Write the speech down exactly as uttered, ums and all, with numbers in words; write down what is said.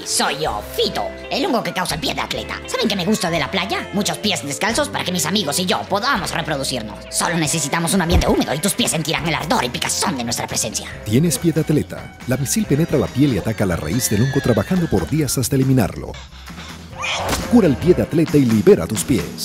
soy yo, Fito, el hongo que causa el pie de atleta. ¿Saben qué me gusta de la playa? Muchos pies descalzos para que mis amigos y yo podamos reproducirnos. Solo necesitamos un ambiente húmedo y tus pies sentirán el ardor y picazón de nuestra presencia. ¿Tienes pie de atleta? La misil penetra la piel y ataca la raíz del hongo trabajando por días hasta eliminarlo. Cura el pie de atleta y libera tus pies.